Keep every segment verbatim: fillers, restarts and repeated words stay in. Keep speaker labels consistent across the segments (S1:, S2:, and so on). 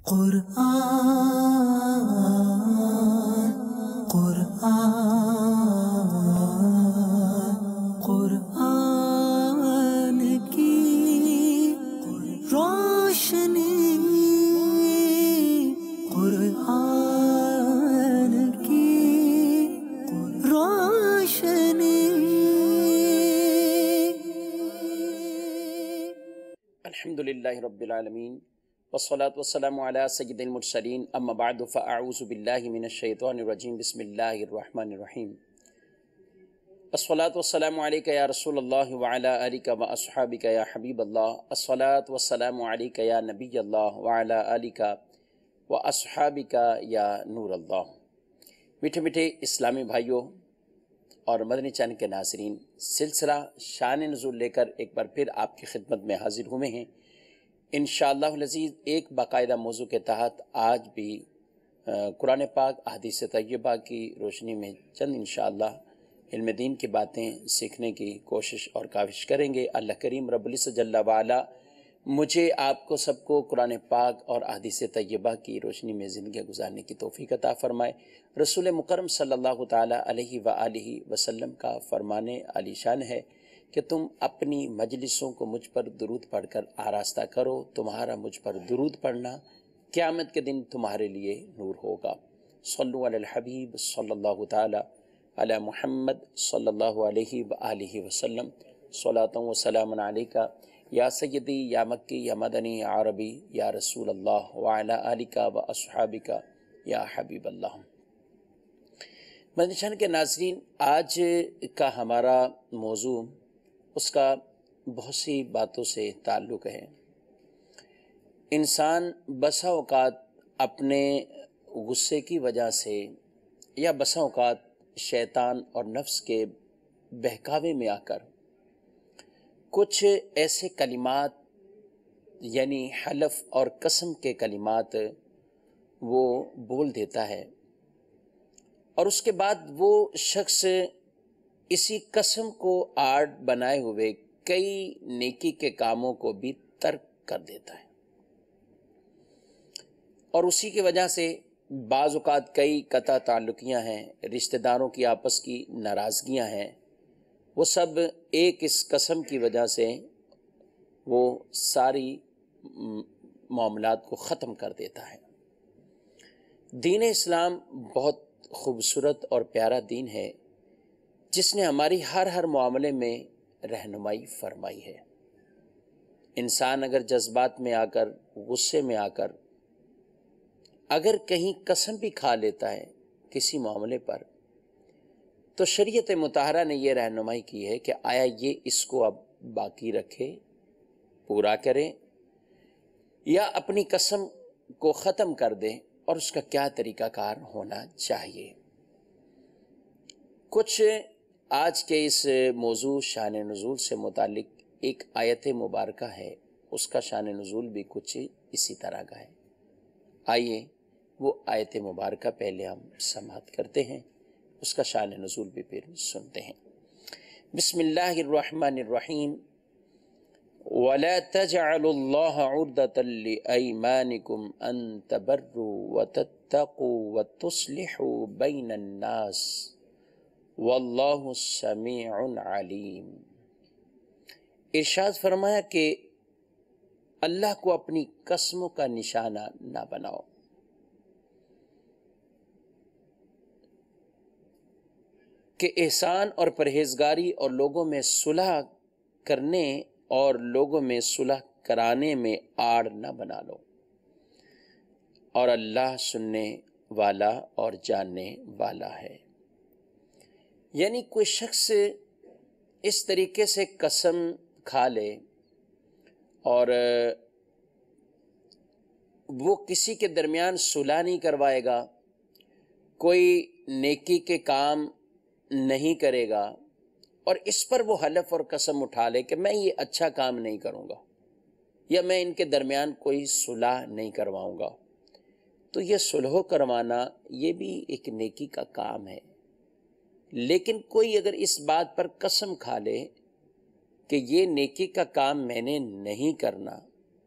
S1: قرآن قرآن قرآن کی روشنی قرآن کی روشنی۔
S2: الحمدللہ رب العالمین والصلاة والسلام علی سید المرسلین، اما بعد فاعوذ باللہ من الشیطان الرجیم، بسم اللہ الرحمن الرحیم۔ الصلاة والسلام علیکہ یا رسول اللہ وعلی آلکہ واصحابکہ یا حبیب اللہ، الصلاة والسلام علیکہ یا نبی اللہ وعلی آلکہ واصحابکہ یا نور اللہ۔ میٹھے میٹھے اسلامی بھائیوں اور مدنی چینل کے ناظرین، سلسلہ شان نزول لے کر ایک بار پھر آپ کی خدمت میں حاضر ہوئے ہیں انشاءاللہ العزیز، ایک باقاعدہ موضوع کے تحت آج بھی قرآن پاک احادیث طیبہ کی روشنی میں چند انشاءاللہ علم دین کی باتیں سیکھنے کی کوشش اور کاوش کریں گے۔ اللہ کریم رب العزت جل وعلا مجھے آپ کو سب کو قرآن پاک اور احادیث طیبہ کی روشنی میں زندگی گزارنے کی توفیق عطا فرمائے۔ رسول مکرم صلی اللہ تعالیٰ علیہ وآلہ وسلم کا فرمان عالی شان ہے کہ تم اپنی مجلسوں کو مجھ پر درود پڑھ کر آراستہ کرو، تمہارا مجھ پر درود پڑھنا قیامت کے دن تمہارے لیے نور ہوگا۔ صلو علی الحبیب صلی اللہ تعالیٰ علی محمد صلی اللہ علیہ وآلہ وسلم، صلاۃ و سلام علیکہ یا سیدی یا مکی یا مدنی یا عربی یا رسول اللہ وعلی آلکہ و اصحابکہ یا حبیب اللہ۔ مدنی چینل کے ناظرین، آج کا ہمارا موضوع اس کا بہت سی باتوں سے تعلق ہے۔ انسان بسا اوقات اپنے غصے کی وجہ سے یا بسا اوقات شیطان اور نفس کے بہکاوے میں آ کر کچھ ایسے کلمات یعنی حلف اور قسم کے کلمات وہ بول دیتا ہے، اور اس کے بعد وہ شخص اسی قسم کو آڑ بنائے ہوئے کئی نیکی کے کاموں کو بھی ترک کر دیتا ہے، اور اسی کی وجہ سے بعض اوقات کئی قطع تعلقیاں ہیں، رشتہ داروں کی آپس کی ناراضگیاں ہیں، وہ سب ایک اس قسم کی وجہ سے وہ ساری معاملات کو ختم کر دیتا ہے۔ دین اسلام بہت خوبصورت اور پیارا دین ہے جس نے ہماری ہر ہر معاملے میں رہنمائی فرمائی ہے۔ انسان اگر جذبات میں آ کر، غصے میں آ کر اگر کہیں قسم بھی کھا لیتا ہے کسی معاملے پر، تو شریعت مطہرہ نے یہ رہنمائی کی ہے کہ آیا یہ اس کو اب باقی رکھے، پورا کرے، یا اپنی قسم کو ختم کر دے، اور اس کا کیا طریقہ کار ہونا چاہیے۔ کچھ آج کے اس موضوع شان نزول سے متعلق ایک آیت مبارکہ ہے، اس کا شان نزول بھی کچھ اسی طرح کا ہے۔ آئیے وہ آیت مبارکہ پہلے ہم سماعت کرتے ہیں، اس کا شان نزول بھی پھر سنتے ہیں۔ بسم اللہ الرحمن الرحیم۔ وَلَا تَجْعَلُوا اللَّهَ عُرْضَةً لِأَيْمَانِكُمْ أَن تَبَرُّوا وَتَتَّقُوا وَتُصْلِحُوا بَيْنَ النَّاسِ وَاللَّهُ سَمِيعٌ عَلِيمٌ۔ ارشاد فرمایا کہ اللہ کو اپنی قسموں کا نشانہ نہ بناؤ۔ کہ احسان اور پرہیزگاری اور لوگوں میں صلح کرنے اور لوگوں میں صلح کرانے میں آڑ نہ بنا لو، اور اللہ سننے والا اور جاننے والا ہے۔ یعنی کوئی شخص اس طریقے سے قسم کھا لے اور وہ کسی کے درمیان صلح نہیں کروائے گا، کوئی نیکی کے کام نہیں کرے گا، اور اس پر وہ حلف اور قسم اٹھا لے کہ میں یہ اچھا کام نہیں کروں گا، یا میں ان کے درمیان کوئی صلح نہیں کرواؤں گا، تو یہ صلح کروانا یہ بھی ایک نیکی کا کام ہے۔ لیکن کوئی اگر اس بات پر قسم کھا لے کہ یہ نیکی کا کام میں نے نہیں کرنا،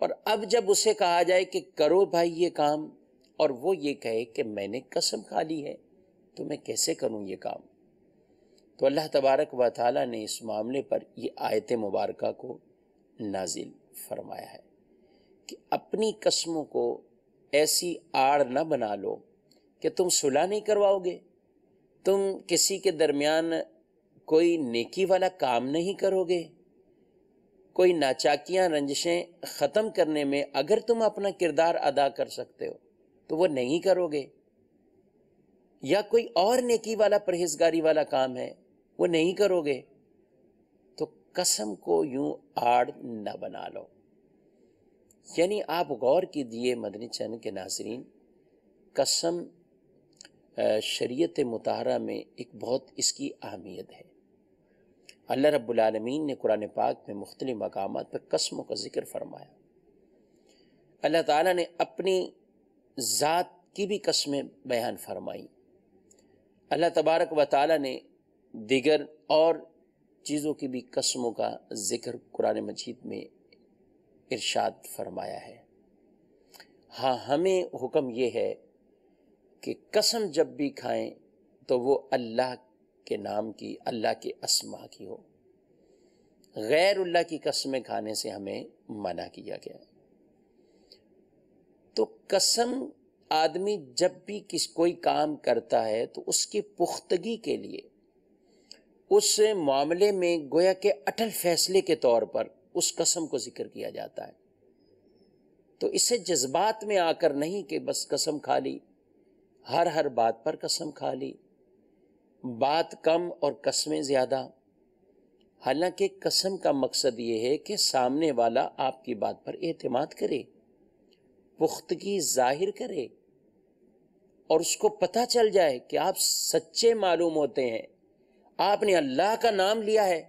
S2: اور اب جب اسے کہا جائے کہ کرو بھائی یہ کام، اور وہ یہ کہے کہ میں نے قسم کھا لی ہے تو میں کیسے کروں یہ کام، تو اللہ تبارک و تعالیٰ نے اس معاملے پر یہ آیت مبارکہ کو نازل فرمایا ہے کہ اپنی قسموں کو ایسی آڑ نہ بنا لو کہ تم صلح نہیں کرواؤ گے، تم کسی کے درمیان کوئی نیکی والا کام نہیں کرو گے، کوئی ناچاکیاں رنجشیں ختم کرنے میں اگر تم اپنا کردار ادا کر سکتے ہو تو وہ نہیں کرو گے، یا کوئی اور نیکی والا پرہیزگاری والا کام ہے وہ نہیں کرو گے، تو قسم کو یوں آڑ نہ بنا لو۔ یعنی آپ غور کیجئے مدنی چینل کے ناظرین، قسم شریعت مطہرہ میں ایک بہت اس کی اہمیت ہے۔ اللہ رب العالمین نے قرآن پاک میں مختلف مقامات پر قسموں کا ذکر فرمایا۔ اللہ تعالیٰ نے اپنی ذات کی بھی قسمیں بیان فرمائی، اللہ تبارک و تعالیٰ نے دیگر اور چیزوں کی بھی قسموں کا ذکر قرآن مجید میں ارشاد فرمایا ہے۔ ہاں ہمیں حکم یہ ہے کہ قسم جب بھی کھائیں تو وہ اللہ کے نام کی، اللہ کے اسماء کی ہو، غیر اللہ کی قسمیں کھانے سے ہمیں منع کیا گیا۔ تو قسم آدمی جب بھی کس کوئی کام کرتا ہے تو اس کی پختگی کے لیے اس معاملے میں گویا کہ اٹل فیصلے کے طور پر اس قسم کو ذکر کیا جاتا ہے۔ تو اسے جذبات میں آ کر نہیں کہ بس قسم کھا لی، ہر ہر بات پر قسم کھا لی، بات کم اور قسمیں زیادہ۔ حالانکہ قسم کا مقصد یہ ہے کہ سامنے والا آپ کی بات پر اعتماد کرے، پختگی ظاہر کرے، اور اس کو پتہ چل جائے کہ آپ سچے معلوم ہوتے ہیں، آپ نے اللہ کا نام لیا ہے۔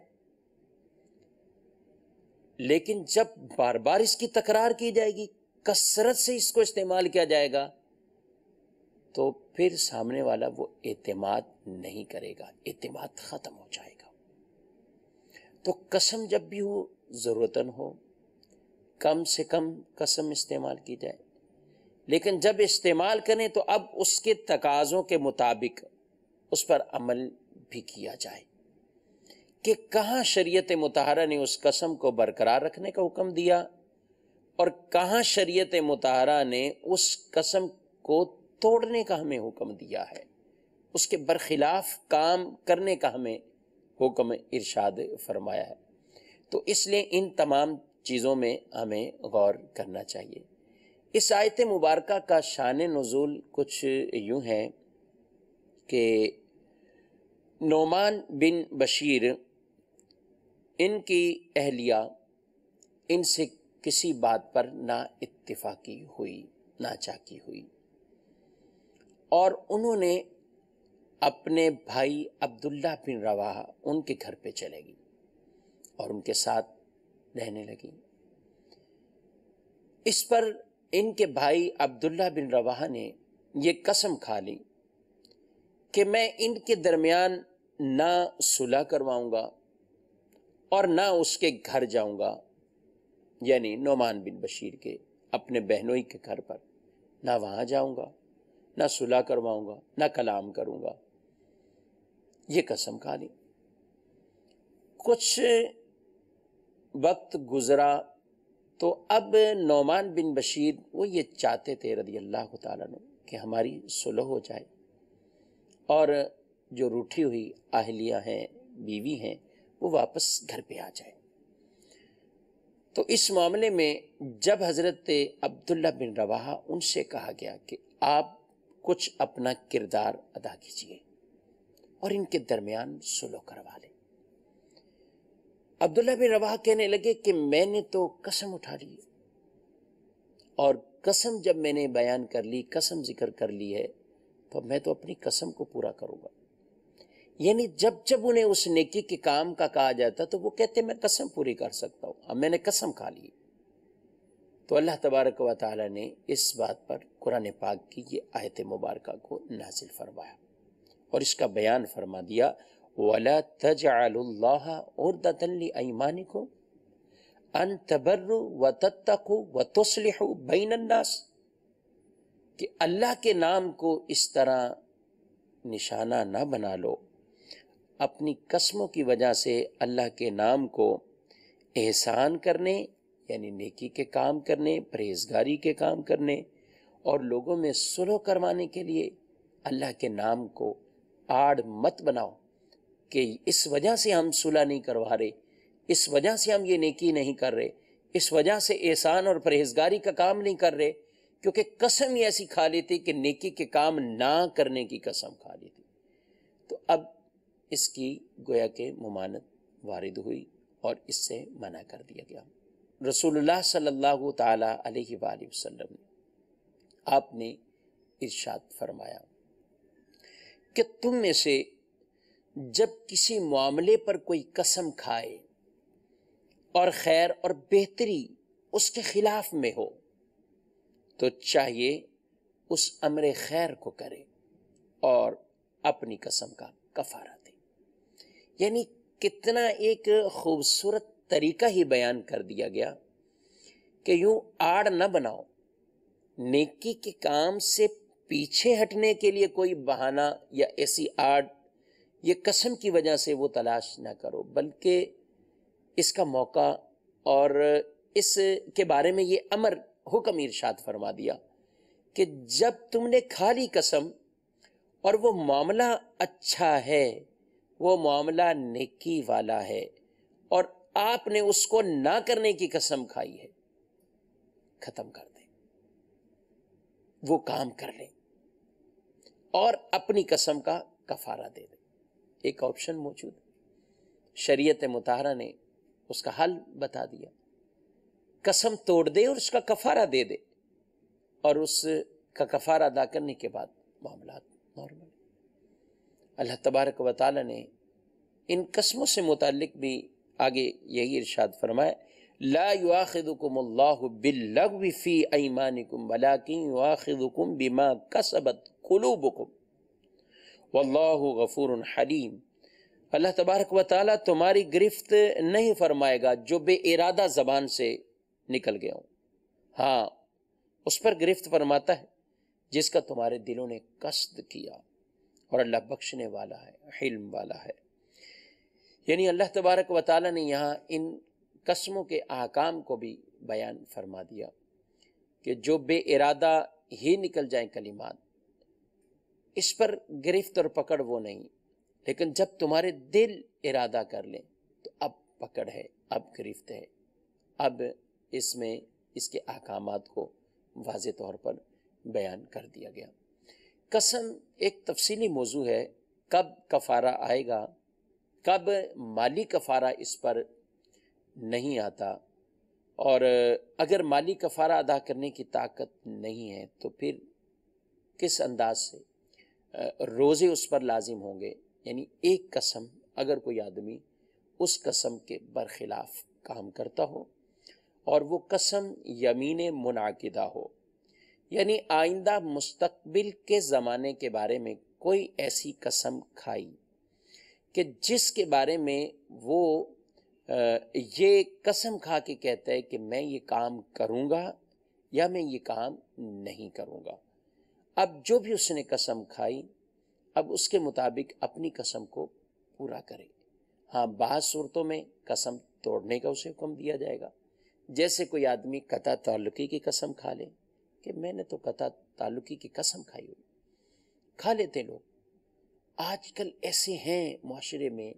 S2: لیکن جب بار بار اس کی تکرار کی جائے گی، کثرت سے اس کو استعمال کیا جائے گا، تو پھر سامنے والا وہ اعتماد نہیں کرے گا، اعتماد ختم ہو جائے گا۔ تو قسم جب بھی ہو، ضرورتاً ہو، کم سے کم قسم استعمال کی جائے، لیکن جب استعمال کریں تو اب اس کے تقاضوں کے مطابق اس پر عمل بھی کیا جائے کہ کہاں شریعت مطہرہ نے اس قسم کو برقرار رکھنے کا حکم دیا اور کہاں شریعت مطہرہ نے اس قسم کو توڑنے کا ہمیں حکم دیا ہے، اس کے برخلاف کام کرنے کا ہمیں حکم ارشاد فرمایا ہے۔ تو اس لیے ان تمام چیزوں میں ہمیں غور کرنا چاہیے۔ اس آیت مبارکہ کا شان نزول کچھ یوں ہے کہ نعمان بن بشیر، ان کی اہلیہ، ان سے کسی بات پر نا اتفاقی ہوئی، ناچاکی ہوئی، اور انہوں نے اپنے بھائی عبداللہ بن رواحہ ان کے گھر پہ چلے گی اور ان کے ساتھ رہنے لگی۔ اس پر ان کے بھائی عبداللہ بن رواحہ نے یہ قسم کھا لی کہ میں ان کے درمیان نہ صلح کرواؤں گا اور نہ اس کے گھر جاؤں گا، یعنی نعمان بن بشیر کے اپنے بہنوئی کے گھر پر نہ وہاں جاؤں گا، نہ صلح کرواؤں گا، نہ کلام کروں گا، یہ قسم کھا لی۔ کچھ وقت گزرا تو اب نعمان بن بشیر وہ یہ چاہتے تھے رضی اللہ تعالیٰ عنہ کہ ہماری صلح ہو جائے اور جو روٹھی ہوئی اہلیہ ہیں، بیوی ہیں، وہ واپس گھر پہ آ جائے۔ تو اس معاملے میں جب حضرت عبداللہ بن رواحہ ان سے کہا گیا کہ آپ کچھ اپنا کردار ادا کیجئے اور ان کے درمیان صلح کروا لیں، عبداللہ بن رواحہ کہنے لگے کہ میں نے تو قسم اٹھا لی، اور قسم جب میں نے بیان کر لی، قسم ذکر کر لی ہے، تو میں تو اپنی قسم کو پورا کروں گا۔ یعنی جب جب انہیں اس نیکی کے کام کا کہا جاتا تو وہ کہتے میں قسم پوری کر سکتا ہوں، اب میں نے قسم کھا لی۔ تو اللہ تبارک و تعالیٰ نے اس بات پر قرآن پاک کی یہ آیت مبارکہ کو نازل فرمایا اور اس کا بیان فرما دیا، وَلَا تَجْعَلُوا اللَّهَ عُرْضَةً لِأَيْمَانِكُمْ، ان تبروا وتتقوا وتصلحوا بین الناس، کہ اللہ کے نام کو اس طرح نشانہ نہ بنا لو، اپنی قسموں کی وجہ سے اللہ کے نام کو احسان کرنے یعنی نیکی کے کام کرنے، پرہیزگاری کے کام کرنے اور لوگوں میں صلح کروانے کے لیے اللہ کے نام کو آڑ مت بناؤ کہ اس وجہ سے ہم صلح نہیں کروا رہے، اس وجہ سے ہم یہ نیکی نہیں کر رہے، اس وجہ سے احسان اور پرہیزگاری کا کام نہیں کر رہے، کیونکہ قسم ہی ایسی کھا لیتی کہ نیکی کے کام نہ کرنے کی قسم کھا لیتی۔ تو اب اس کی گویا کہ ممانت وارد ہوئی اور اس سے منع کر دیا گیا۔ رسول اللہ صلی اللہ تعالی علیہ وآلہ وسلم نے آپ نے ارشاد فرمایا کہ تم میں سے جب کسی معاملے پر کوئی قسم کھائے اور خیر اور بہتری اس کے خلاف میں ہو تو چاہیے اس امر خیر کو کرے اور اپنی قسم کا کفارہ دے۔ یعنی کتنا ایک خوبصورت طریقہ ہی بیان کر دیا گیا کہ یوں آڑ نہ بناؤ، نیکی کے کام سے پیچھے ہٹنے کے لیے کوئی بہانہ یا ایسی آڑ یہ قسم کی وجہ سے وہ تلاش نہ کرو، بلکہ اس کا موقع اور اس کے بارے میں یہ امر حکم ارشاد فرما دیا کہ جب تم نے کھا لی قسم اور وہ معاملہ اچھا ہے، وہ معاملہ نیکی والا ہے اور آپ نے اس کو نہ کرنے کی قسم کھائی ہے، ختم کر دیں، وہ کام کر لیں اور اپنی قسم کا کفارہ دے دیں۔ ایک آپشن موجود، شریعت مطہرہ نے اس کا حل بتا دیا، قسم توڑ دے اور اس کا کفارہ دے دے، اور اس کا کفارہ ادا کرنے کے بعد معاملات نارمل۔ اللہ تبارک و تعالی نے ان قسموں سے متعلق بھی آگے یہی ارشاد فرمایا، لا یؤاخذکم اللہ باللغو فی ایمانکم ولکن یؤاخذکم بما کسبت قلوبکم واللہ غفور حلیم۔ اللہ تبارک و تعالیٰ تمہاری گرفت نہیں فرمائے گا جو بے ارادہ زبان سے نکل گیا ہوں، ہاں اس پر گرفت فرماتا ہے جس کا تمہارے دلوں نے قصد کیا، اور اللہ بخشنے والا ہے، حلم والا ہے۔ یعنی اللہ تبارک و تعالیٰ نے یہاں ان قسموں کے احکام کو بھی بیان فرما دیا کہ جو بے ارادہ ہی نکل جائیں کلمات، اس پر گرفت اور پکڑ وہ نہیں، لیکن جب تمہارے دل ارادہ کر لیں تو اب پکڑ ہے، اب گرفت ہے، اب اس میں اس کے احکامات کو واضح طور پر بیان کر دیا گیا۔ قسم ایک تفصیلی موضوع ہے، کب کفارہ آئے گا، کب مالی کفارہ اس پر نہیں آتا، اور اگر مالی کفارہ ادا کرنے کی طاقت نہیں ہے تو پھر کس انداز سے روزے اس پر لازم ہوں گے۔ یعنی ایک قسم اگر کوئی آدمی اس قسم کے برخلاف کام کرتا ہو اور وہ قسم یمین منعقدہ ہو، یعنی آئندہ مستقبل کے زمانے کے بارے میں کوئی ایسی قسم کھائی کہ جس کے بارے میں وہ یہ قسم کھا کے کہتا ہے کہ میں یہ کام کروں گا یا میں یہ کام نہیں کروں گا، اب جو بھی اس نے قسم کھائی اب اس کے مطابق اپنی قسم کو پورا کرے۔ ہاں بعض صورتوں میں قسم توڑنے کا اسے حکم دیا جائے گا، جیسے کوئی آدمی قطع تعلقی کی قسم کھا لے کہ میں نے تو قطع تعلقی کی قسم کھائی ہوئی، کھا لیتے لوگ۔ آج کل ایسے ہیں معاشرے میں،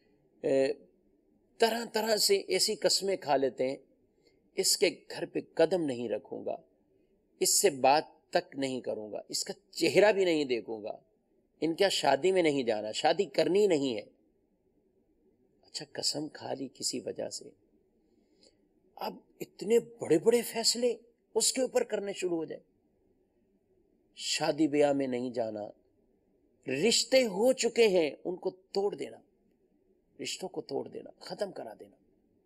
S2: طرح طرح سے ایسی قسمیں کھا لیتے ہیں، اس کے گھر پہ قدم نہیں رکھوں گا، اس سے بات تک نہیں کروں گا، اس کا چہرہ بھی نہیں دیکھوں گا، ان کیا شادی میں نہیں جانا، شادی کرنی نہیں ہے۔ اچھا قسم کھا لی کسی وجہ سے، اب اتنے بڑے بڑے فیصلے اس کے اوپر کرنے شروع ہو جائے، شادی بیاہ میں نہیں جانا، رشتے ہو چکے ہیں ان کو توڑ دینا، رشتوں کو توڑ دینا، ختم کرا دینا۔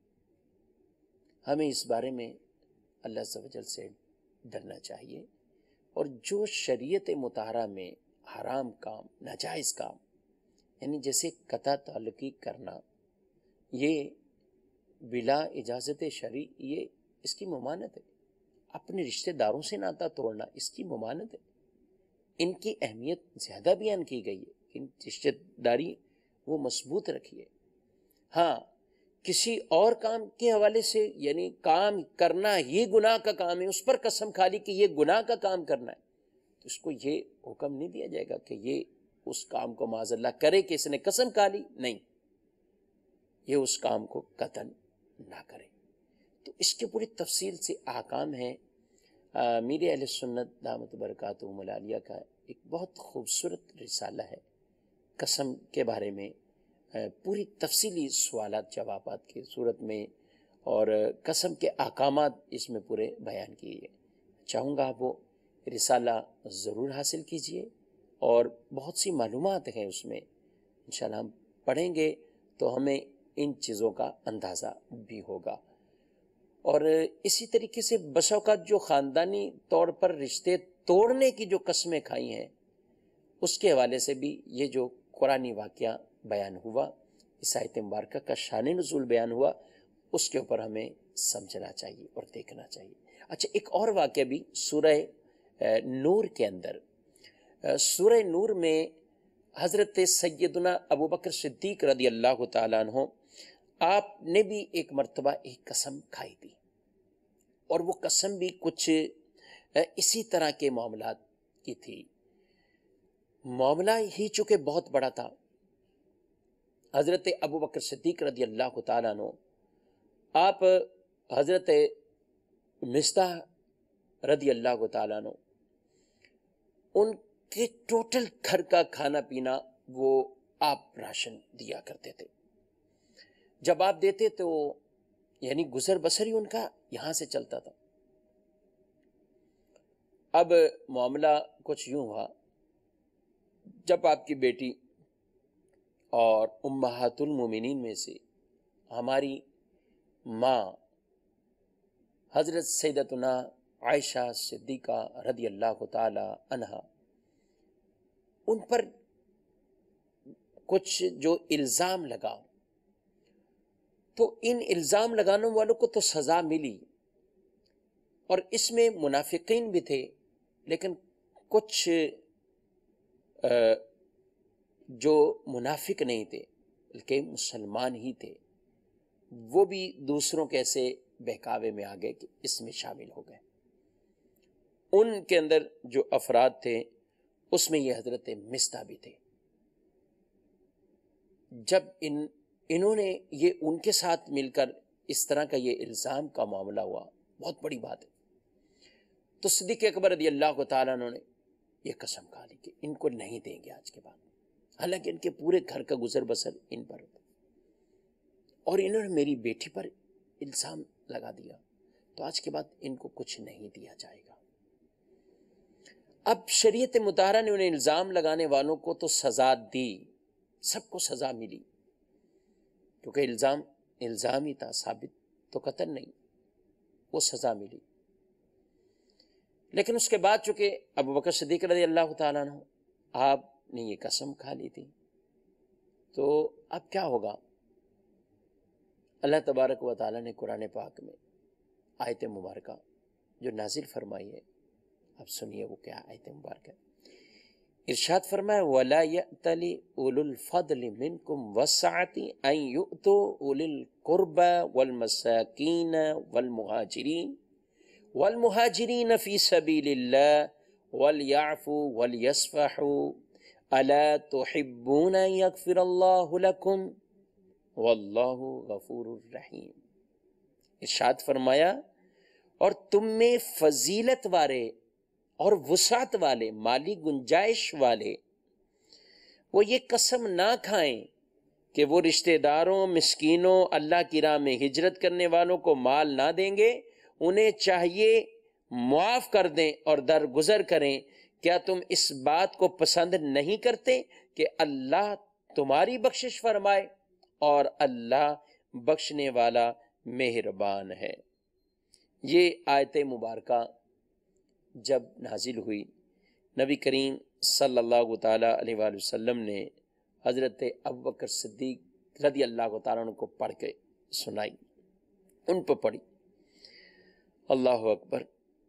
S2: ہمیں اس بارے میں اللہ عز و جل سے ڈرنا چاہیے، اور جو شریعت مطہرہ میں حرام کام، ناجائز کام، یعنی جیسے قطع تعلقی کرنا، یہ بلا اجازت شرعی یہ اس کی ممانعت ہے. اپنے رشتہ داروں سے ناتا توڑنا اس کی ممانعت ہے. ان کی اہمیت زیادہ بیان کی گئی ہے. ان رشتہ داری وہ مضبوط رکھیے. ہاں کسی اور کام کے حوالے سے یعنی کام کرنا یہ گناہ کا کام ہے، اس پر قسم کھا لی کہ یہ گناہ کا کام کرنا ہے، تو اس کو یہ حکم نہیں دیا جائے گا کہ یہ اس کام کو معاذ اللہ کرے کہ اس نے قسم کھا لی. نہیں، یہ اس کام کو قطعاً نہ کرے. تو اس کے پوری تفصیل سے احکام ہیں. میرے اہل سنت دامت برکاتہم العالیہ کا ایک بہت خوبصورت رسالہ ہے قسم کے بارے میں، پوری تفصیلی سوالات جوابات کی صورت میں، اور قسم کے احکامات اس میں پورے بیان کیے ہیں. چاہوں گا آپ وہ رسالہ ضرور حاصل کیجئے، اور بہت سی معلومات ہیں اس میں. انشاءاللہ ہم پڑھیں گے تو ہمیں ان چیزوں کا اندازہ بھی ہوگا. اور اسی طریقے سے بسا اوقات جو خاندانی طور پر رشتے توڑنے کی جو قسمیں کھائی ہیں، اس کے حوالے سے بھی یہ جو قرآنی واقعہ بیان ہوا، اس آیت مبارکہ کا شان نزول بیان ہوا، اس کے اوپر ہمیں سمجھنا چاہیے اور دیکھنا چاہیے. اچھا، ایک اور واقعہ بھی سورہ نور کے اندر، سورہ نور میں حضرت سیدنا ابو بکر صدیق رضی اللہ تعالیٰ عنہ آپ نے بھی ایک مرتبہ ایک قسم کھائی تھی، اور وہ قسم بھی کچھ اسی طرح کے معاملات کی تھی. معاملہ ہی چونکہ بہت بڑا تھا. حضرت ابو بکر صدیق رضی اللہ تعالیٰ عنہ آپ حضرت مصطح رضی اللہ تعالیٰ عنہ ان کے ٹوٹل گھر کا کھانا پینا وہ آپ راشن دیا کرتے تھے. جب آپ دیتے تو یعنی گزر بسر ہی ان کا یہاں سے چلتا تھا. اب معاملہ کچھ یوں ہوا، جب آپ کی بیٹی اور امہات المومنین میں سے ہماری ماں حضرت سیدتنا عائشہ صدیقہ رضی اللہ تعالی عنہا، ان پر کچھ جو الزام لگا، تو ان الزام لگانے والوں کو تو سزا ملی، اور اس میں منافقین بھی تھے، لیکن کچھ جو منافق نہیں تھے بلکہ مسلمان ہی تھے، وہ بھی دوسروں کے ایسے بہکاوے میں آ گئے کہ اس میں شامل ہو گئے. ان کے اندر جو افراد تھے اس میں یہ حضرت مصطح بھی تھے. جب ان انہوں نے یہ ان کے ساتھ مل کر اس طرح کا یہ الزام کا معاملہ ہوا، بہت بڑی بات ہے، تو صدیق اکبر رضی اللہ تعالیٰ عنہ نے یہ قسم کھا لی کہ ان کو نہیں دیں گے آج کے بعد. حالانکہ ان کے پورے گھر کا گزر بسر ان پر ہوتا، اور انہوں نے میری بیٹی پر الزام لگا دیا، تو آج کے بعد ان کو کچھ نہیں دیا جائے گا. اب شریعت مطہرہ نے انہیں الزام لگانے والوں کو تو سزا دی، سب کو سزا ملی، کیونکہ الزام الزام ہی تھا، ثابت تو قتل نہیں، وہ سزا ملی. لیکن اس کے بعد چونکہ ابو بکر صدیق رضی اللہ تعالیٰ عنہ آپ نے یہ قسم کھا لی تھی، تو اب کیا ہوگا؟ اللہ تبارک و تعالیٰ نے قرآن پاک میں آیت مبارکہ جو نازل فرمائی ہے، اب سنیے وہ کیا آیت مبارکہ. ارشاد فرمایا وَلَا يَأْتَلِ أُولُو الْفَضْلِ مِنْكُمْ وَالسَّعَةِ أَنْ يُؤْتُوا أُولِي الْقُرْبَى وَالْمَسَاكِينَ وَالْمُهَاجِرِينَ وَالْمُهَاجِرِينَ فِي سَبِيلِ اللَّهِ وَلْيَعْفُوا وَلْيَصْفَحُوا أَلَا تُحِبُّونَ أَنْ يَغْفِرَ اللَّهُ لَكُمْ وَاللَّهُ غَفُورٌ رَحِيمٌ. ارشاد فرمایا اور تم میں فضیلت والے اور وسعت والے، مالی گنجائش والے، وہ یہ قسم نہ کھائیں کہ وہ رشتہ داروں، مسکینوں، اللہ کی راہ میں ہجرت کرنے والوں کو مال نہ دیں گے. انہیں چاہیے معاف کر دیں اور درگزر کریں. کیا تم اس بات کو پسند نہیں کرتے کہ اللہ تمہاری بخشش فرمائے، اور اللہ بخشنے والا مہربان ہے. یہ آیت مبارکہ جب نازل ہوئی، نبی کریم صلی اللہ تعالیٰ علیہ وآلہ وسلم نے حضرت ابوبکر صدیق رضی اللہ تعالیٰ عنہ کو پڑھ کے سنائی. ان پہ پڑی۔ اللہ اکبر،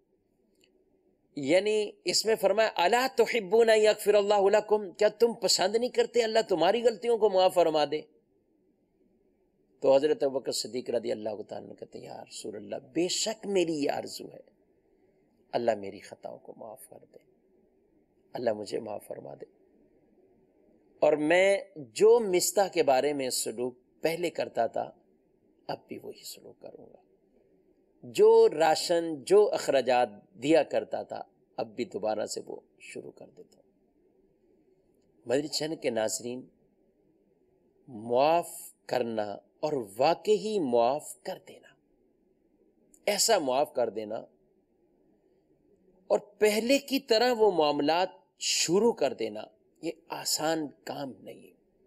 S2: یعنی اس میں فرمایا الا تحبون ان یغفر اللہ لکم، کیا تم پسند نہیں کرتے اللہ تمہاری غلطیوں کو معاف فرما دے؟ تو حضرت ابوبکر صدیق رضی اللہ تعالیٰ عنہ کہتے ہیں یا رسول اللہ بے شک میری یہ آرزو ہے، اللہ میری خطاؤں کو معاف کر دے، اللہ مجھے معاف فرما دے، اور میں جو مستح کے بارے میں سلوک پہلے کرتا تھا اب بھی وہی سلوک کروں گا، جو راشن جو اخراجات دیا کرتا تھا اب بھی دوبارہ سے وہ شروع کر دیتا ہوں۔ مدنی چینل کے ناظرین، معاف کرنا اور واقعی معاف کر دینا، ایسا معاف کر دینا اور پہلے کی طرح وہ معاملات شروع کر دینا، یہ آسان کام نہیں ہے۔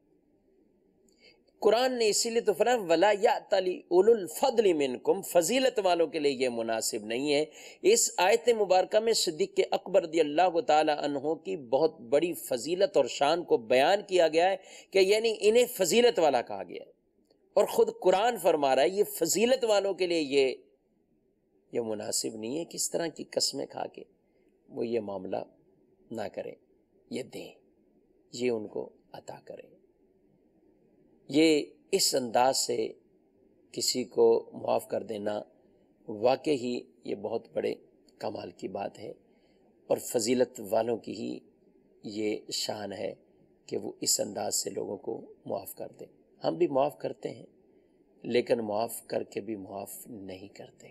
S2: قرآن نے اسی لیے تو فرمایا وَلَا يَأْتَلِ أُولُو الْفَضْلِ مِنْكُمْ، فضیلت والوں کے لیے یہ مناسب نہیں ہے۔ اس آیت مبارکہ میں صدیق اکبر رضی اللہ تعالی عنہ کی بہت بڑی فضیلت اور شان کو بیان کیا گیا ہے کہ یعنی انہیں فضیلت والا کہا گیا ہے، اور خود قرآن فرما رہا ہے یہ فضیلت والوں کے لیے یہ یہ مناسب نہیں ہے، کس طرح کی قسمیں کھا کے وہ یہ معاملہ نہ کریں، یہ دیں، یہ ان کو عطا کریں۔ یہ اس انداز سے کسی کو معاف کر دینا واقعی ہی یہ بہت بڑے کمال کی بات ہے، اور فضیلت والوں کی ہی یہ شان ہے کہ وہ اس انداز سے لوگوں کو معاف کر دیں۔ ہم بھی معاف کرتے ہیں لیکن معاف کر کے بھی معاف نہیں کرتے،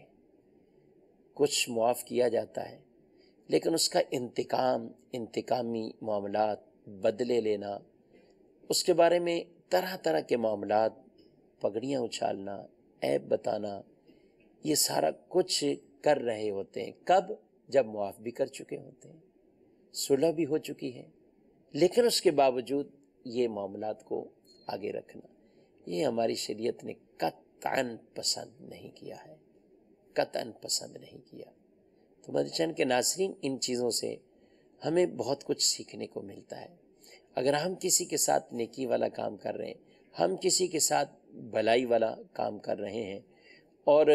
S2: کچھ معاف کیا جاتا ہے لیکن اس کا انتقام، انتقامی معاملات، بدلے لینا، اس کے بارے میں طرح طرح کے معاملات، پگڑیاں اچھالنا، عیب بتانا، یہ سارا کچھ کر رہے ہوتے ہیں۔ کب؟ جب معاف بھی کر چکے ہوتے ہیں، صلح بھی ہو چکی ہے، لیکن اس کے باوجود یہ معاملات کو آگے رکھنا، یہ ہماری شریعت نے قطعاً پسند نہیں کیا ہے، قطعاً پسند نہیں کیا۔ تو مدنی چینل کے ناظرین، ان چیزوں سے ہمیں بہت کچھ سیکھنے کو ملتا ہے۔ اگر ہم کسی کے ساتھ نیکی والا کام کر رہے ہیں، ہم کسی کے ساتھ بھلائی والا کام کر رہے ہیں، اور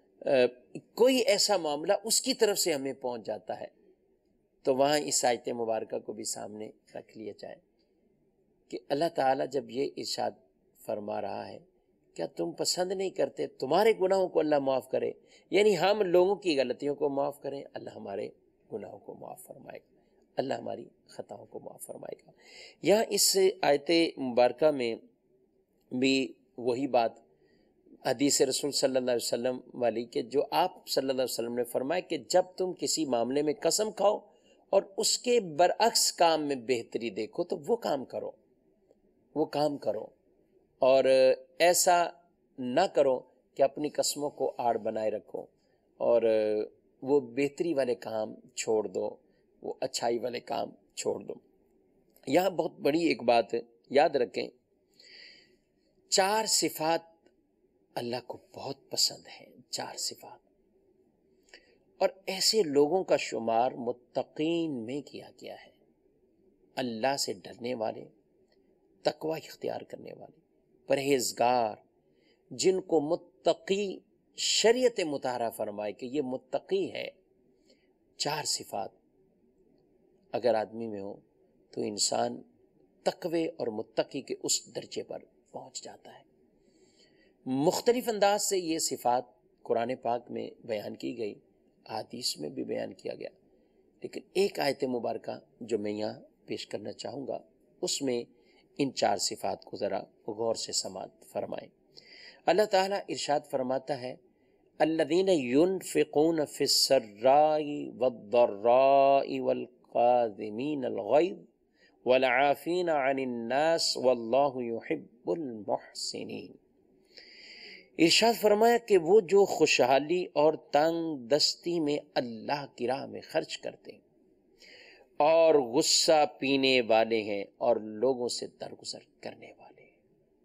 S2: کوئی ایسا معاملہ اس کی طرف سے ہمیں پہنچ جاتا ہے، تو وہاں اس آیت مبارکہ کو بھی سامنے رکھ لیا جائے کہ اللہ تعالیٰ جب یہ ارشاد فرما رہا ہے کیا تم پسند نہیں کرتے تمہارے گناہوں کو اللہ معاف کرے، یعنی ہم لوگوں کی غلطیوں کو معاف کریں، اللہ ہمارے گناہوں کو معاف فرمائے گا، اللہ ہماری خطاؤں کو معاف فرمائے گا۔ یہاں اس آیت مبارکہ میں بھی وہی بات حدیث رسول صلی اللہ علیہ وسلم والی کہ جو آپ صلی اللہ علیہ وسلم نے فرمایا کہ جب تم کسی معاملے میں قسم کھاؤ اور اس کے برعکس کام میں بہتری دیکھو تو وہ کام کرو، وہ کام کرو، اور ایسا نہ کرو کہ اپنی قسموں کو آڑ بنائے رکھو اور وہ بہتری والے کام چھوڑ دو، وہ اچھائی والے کام چھوڑ دو۔ یہاں بہت بڑی ایک بات یاد رکھیں، چار صفات اللہ کو بہت پسند ہیں، چار صفات، اور ایسے لوگوں کا شمار متقین میں کیا گیا ہے، اللہ سے ڈرنے والے، تقوی اختیار کرنے والے، پرہیزگار، جن کو متقی شریعت مطہرہ فرمائے کہ یہ متقی ہے۔ چار صفات اگر آدمی میں ہو تو انسان تقوی اور متقی کے اس درجے پر پہنچ جاتا ہے۔ مختلف انداز سے یہ صفات قرآن پاک میں بیان کی گئی، حدیث میں بھی بیان کیا گیا، لیکن ایک آیت مبارکہ جو میں یہاں پیش کرنا چاہوں گا اس میں ان چار صفات کو ذرا غور سے سماعت فرمائیں۔ اللہ تعالیٰ ارشاد فرماتا ہے الذین ينفقون فی السراء والضراء والقاظمین الغیظ والعافین عن الناس واللہ یحب المحسنین۔ ارشاد فرمایا کہ وہ جو خوشحالی اور تنگ دستی میں اللہ کی راہ میں خرچ کرتے ہیں اور غصہ پینے والے ہیں اور لوگوں سے درگزر کرنے والے ہیں۔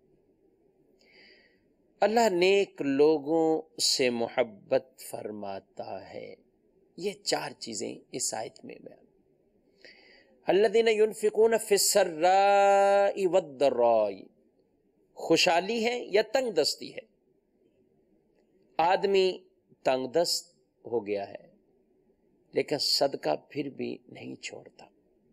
S2: اللہ نیک لوگوں سے محبت فرماتا ہے۔ یہ چار چیزیں اس آیت میں بیان، الذین ينفقون فی السراء والضراء، خوشحالی ہے یا تنگ دستی ہے، آدمی تنگ دست ہو گیا ہے لیکن صدقہ پھر بھی نہیں چھوڑتا،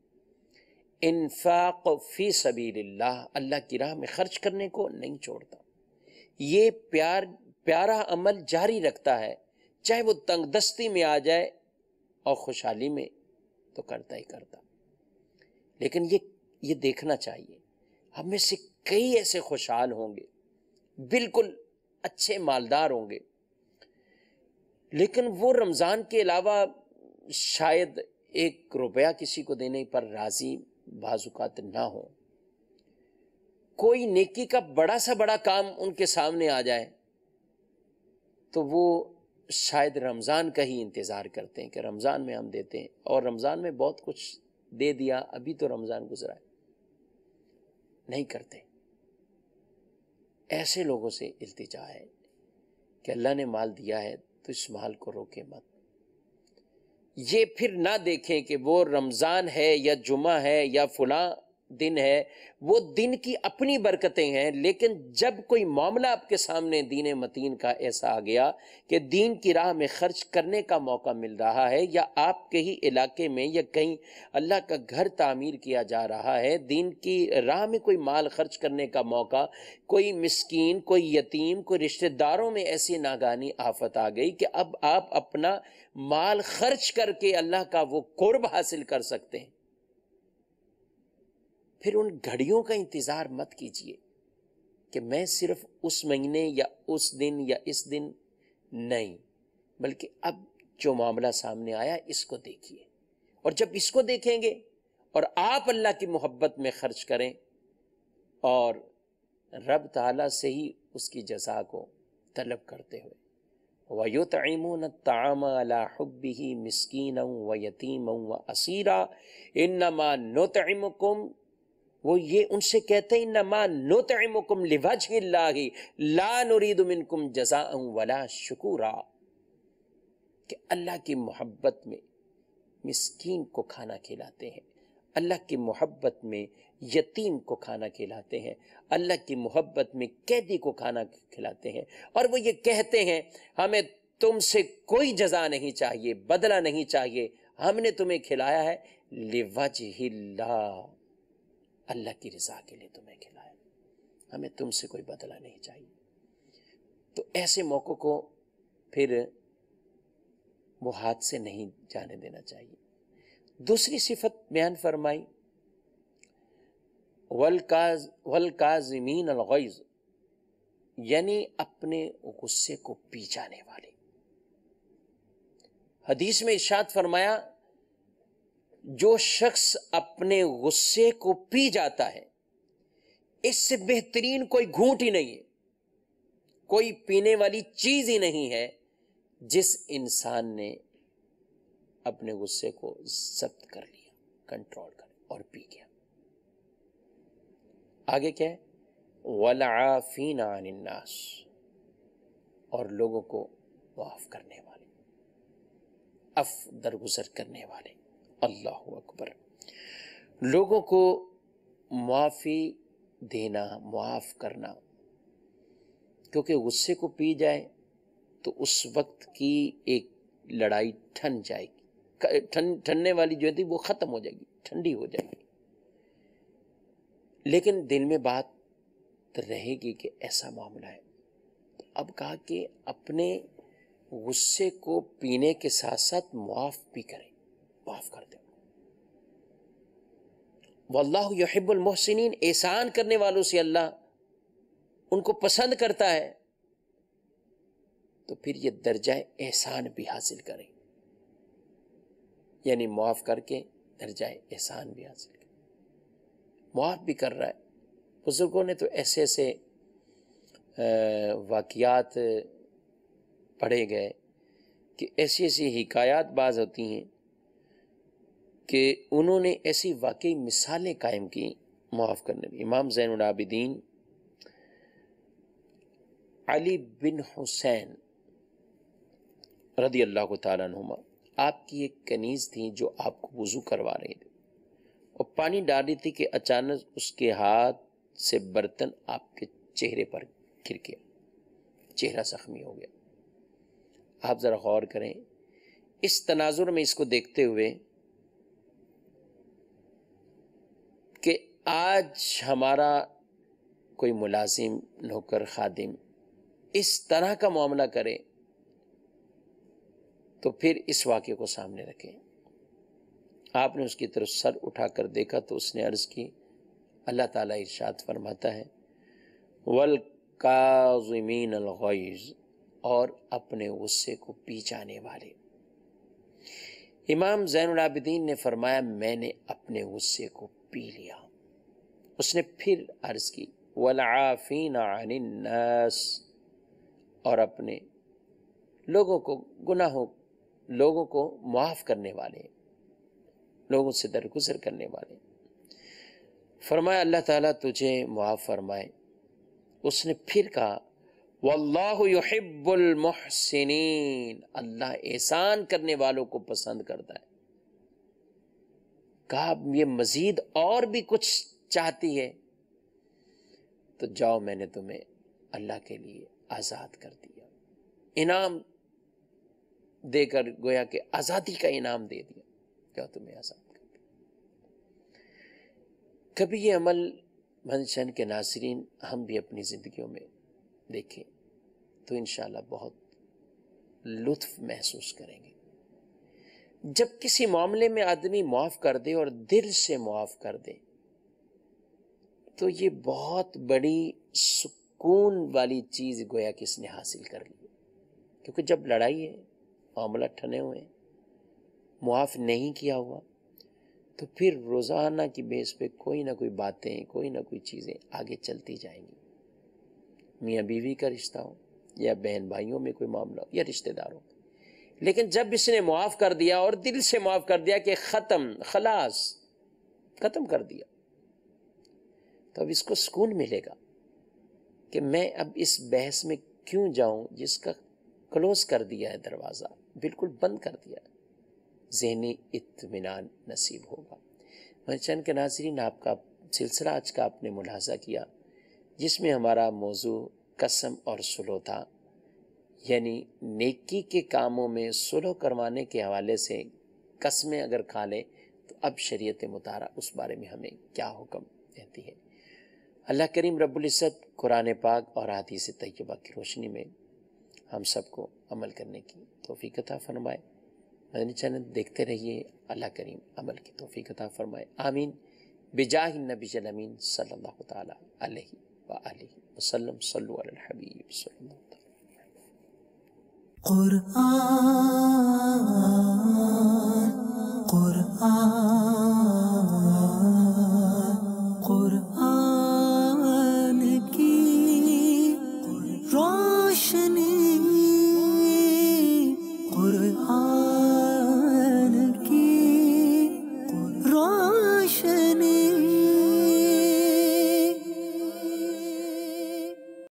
S2: انفاق فی سبیل اللہ، اللہ کی راہ میں خرچ کرنے کو نہیں چھوڑتا، یہ پیار پیارا عمل جاری رکھتا ہے، چاہے وہ تنگ دستی میں آ جائے اور خوشحالی میں تو کرتا ہی کرتا۔ لیکن یہ یہ دیکھنا چاہیے، ہم میں سے کئی ایسے خوشحال ہوں گے، بالکل اچھے مالدار ہوں گے، لیکن وہ رمضان کے علاوہ شاید ایک روپیہ کسی کو دینے پر راضی بعض اوقات نہ ہو، کوئی نیکی کا بڑا سا بڑا کام ان کے سامنے آ جائے تو وہ شاید رمضان کا ہی انتظار کرتے ہیں کہ رمضان میں ہم دیتے ہیں، اور رمضان میں بہت کچھ دے دیا، ابھی تو رمضان گزرا ہے، نہیں کرتے۔ ایسے لوگوں سے التجا ہے کہ اللہ نے مال دیا ہے تو اس مال کو روکے مت، یہ پھر نہ دیکھیں کہ وہ رمضان ہے یا جمعہ ہے یا فلاں دن ہے، وہ دن کی اپنی برکتیں ہیں، لیکن جب کوئی معاملہ آپ کے سامنے دین متین کا ایسا آ گیا کہ دین کی راہ میں خرچ کرنے کا موقع مل رہا ہے، یا آپ کے ہی علاقے میں یا کہیں اللہ کا گھر تعمیر کیا جا رہا ہے، دین کی راہ میں کوئی مال خرچ کرنے کا موقع، کوئی مسکین، کوئی یتیم، کوئی رشتہ داروں میں ایسی ناگہانی آفت آ گئی کہ اب آپ اپنا مال خرچ کر کے اللہ کا وہ قرب حاصل کر سکتے ہیں، پھر ان گھڑیوں کا انتظار مت کیجیے کہ میں صرف اس مہینے یا اس دن یا اس دن، نہیں، بلکہ اب جو معاملہ سامنے آیا اس کو دیکھیے، اور جب اس کو دیکھیں گے اور آپ اللہ کی محبت میں خرچ کریں اور رب تعالیٰ سے ہی اس کی جزا کو طلب کرتے ہوئے، وَيُطْعِمُونَ الطَّعَامَ عَلَى حُبِّهِ مِسْكِينًا وَيَتِيمًا وَأَسِيرًا إِنَّمَا نُطْعِمُكُمْ، وہ یہ ان سے کہتے ہیں انما نطعمکم لوجہ اللہ لا نرید منکم جزاء ولا شکورا، کہ اللہ کی محبت میں مسکین کو کھانا کھلاتے ہیں، اللہ کی محبت میں یتیم کو کھانا کھلاتے ہیں، اللہ کی محبت میں قیدی کو کھانا کھلاتے ہیں، اور وہ یہ کہتے ہیں ہمیں تم سے کوئی جزا نہیں چاہیے، بدلہ نہیں چاہیے، ہم نے تمہیں کھلایا ہے لوجہ اللہ، اللہ کی رضا کے لیے تمہیں کھلایا، ہمیں تم سے کوئی بدلہ نہیں چاہیے۔ تو ایسے موقع کو پھر وہ ہاتھ سے نہیں جانے دینا چاہیے۔ دوسری صفت بیان فرمائی وَالْكَاظِمِينَ الْغَيْظَ، یعنی اپنے غصے کو پی جانے والے۔ حدیث میں ارشاد فرمایا جو شخص اپنے غصے کو پی جاتا ہے اس سے بہترین کوئی گھونٹ ہی نہیں ہے، کوئی پینے والی چیز ہی نہیں ہے جس انسان نے اپنے غصے کو ضبط کر لیا، کنٹرول کر اور پی گیا۔ آگے کیا ہے؟ وَالْعَافِينَ عَنِ النَّاسِ، اور لوگوں کو معاف کرنے والے، عف درگزر کرنے والے۔ اللہ اکبر، لوگوں کو معافی دینا، معاف کرنا، کیونکہ غصے کو پی جائے تو اس وقت کی ایک لڑائی ٹھن جائے گی، ٹھننے والی جو تھی وہ ختم ہو جائے گی، ٹھنڈی ہو جائے گی، لیکن دل میں بات رہے گی کہ ایسا معاملہ ہے۔ تو اب کہا کہ اپنے غصے کو پینے کے ساتھ ساتھ معاف بھی کریں، معاف کر دیں۔ واللہ یحب المحسنین، احسان کرنے والوں سے اللہ ان کو پسند کرتا ہے، تو پھر یہ درجہ احسان بھی حاصل کریں، یعنی معاف کر کے درجہ احسان بھی حاصل کریں۔ معاف بھی کر رہا ہے، بزرگوں نے تو ایسے ایسے واقعات پڑھے گئے کہ ایسی ایسی حکایات بعض ہوتی ہیں کہ انہوں نے ایسی واقعی مثالیں قائم کی معاف کرنے میں۔ امام زین العابدین علی بن حسین رضی اللہ تعالیٰ عنہما، آپ کی ایک کنیز تھی جو آپ کو وضو کروا رہی تھی اور پانی ڈال رہی تھی کہ اچانک اس کے ہاتھ سے برتن آپ کے چہرے پر گر گیا، چہرہ زخمی ہو گیا۔ آپ ذرا غور کریں اس تناظر میں اس کو دیکھتے ہوئے کہ آج ہمارا کوئی ملازم، نوکر، خادم اس طرح کا معاملہ کرے تو پھر اس واقعے کو سامنے رکھیں۔ آپ نے اس کی طرف سر اٹھا کر دیکھا تو اس نے عرض کی، اللہ تعالیٰ ارشاد فرماتا ہے وَالْكَاظِمِينَ الْغَيْظَ، اور اپنے غصے کو پی جانے والے۔ امام زین العابدین نے فرمایا میں نے اپنے غصے کو پی لیا۔ اس نے پھر عرض کی وَالْعَافِينَ عَنِ النَّاسِ، اور اپنے لوگوں کو گناہوں لوگوں کو معاف کرنے والے، لوگوں سے درگزر کرنے والے۔ فرمایا اللہ تعالیٰ تجھے معاف فرمائے۔ اس نے پھر کہا واللہ یحب المحسنین، اللہ احسان کرنے والوں کو پسند کرتا ہے۔ کہا یہ مزید اور بھی کچھ چاہتی ہے تو جاؤ میں نے تمہیں اللہ کے لیے آزاد کر دیا، انعام دے کر گویا کہ آزادی کا انعام دے دیا، جاؤ تمہیں آزاد کر دیا۔ کبھی یہ عمل منشن کے ناظرین ہم بھی اپنی زندگیوں میں دیکھیں تو انشاءاللہ بہت لطف محسوس کریں گے۔ جب کسی معاملے میں آدمی معاف کر دے اور دل سے معاف کر دے تو یہ بہت بڑی سکون والی چیز گویا کہ اس نے حاصل کر لی، کیونکہ جب لڑائی ہے، معاملہ ٹھنے ہوئے ہیں، معاف نہیں کیا ہوا تو پھر روزانہ کی بیس پہ کوئی نہ کوئی باتیں، کوئی نہ کوئی چیزیں آگے چلتی جائیں گی۔ میاں بیوی کا رشتہ ہو یا بہن بھائیوں میں کوئی معاملہ ہو یا رشتہ داروں، لیکن جب اس نے معاف کر دیا اور دل سے معاف کر دیا کہ ختم، خلاص، ختم کر دیا، تو اب اس کو سکون ملے گا کہ میں اب اس بحث میں کیوں جاؤں جس کا کلوز کر دیا ہے، دروازہ بالکل بند کر دیا ہے، ذہنی اطمینان نصیب ہوگا۔ منشن کے ناظرین، آپ کا سلسلہ آج کا آپ نے ملاحظہ کیا جس میں ہمارا موضوع قسم اور صلح تھا، یعنی نیکی کے کاموں میں صلح کروانے کے حوالے سے قسمیں اگر کھا لیں تو اب شریعت مطہرہ اس بارے میں ہمیں کیا حکم دیتی ہے۔ اللہ کریم رب العزت قرآن پاک اور حدیث طیبہ کی روشنی میں ہم سب کو عمل کرنے کی توفیق عطا فرمائے۔ مدنی چینل دیکھتے رہیے، اللہ کریم عمل کی توفیق عطا فرمائے، آمین، بجاہ النبی الامین صلی اللہ تعالی علیہ وآلہ وسلم۔ صلو علی الحبیب صلی اللہ علیہ وسلم۔
S1: قرآن قرآن قرآن کی روشنی، قرآن کی روشنی